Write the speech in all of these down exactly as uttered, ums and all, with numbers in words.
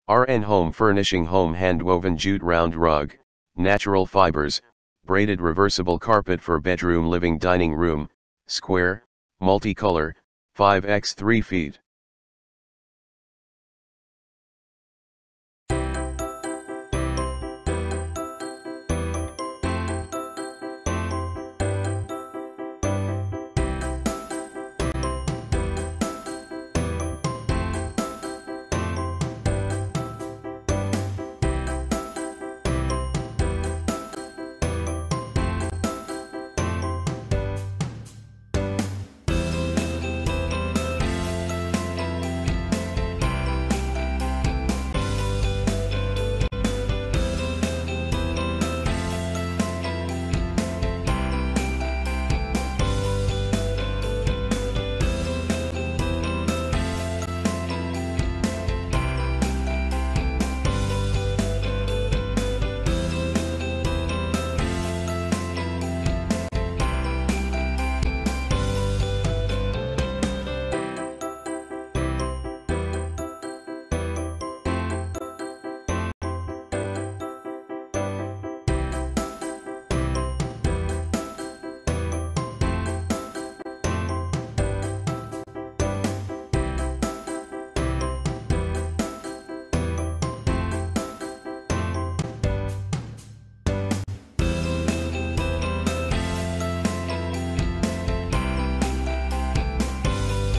R N Home Furnishing Home Handwoven Jute Round Rug, Natural Fibers, Braided Reversible Carpet for Bedroom Living Dining Room, Square, Multicolor, five by three feet.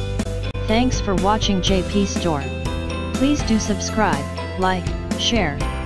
Thanks for watching J P Store. Please do subscribe, like, share,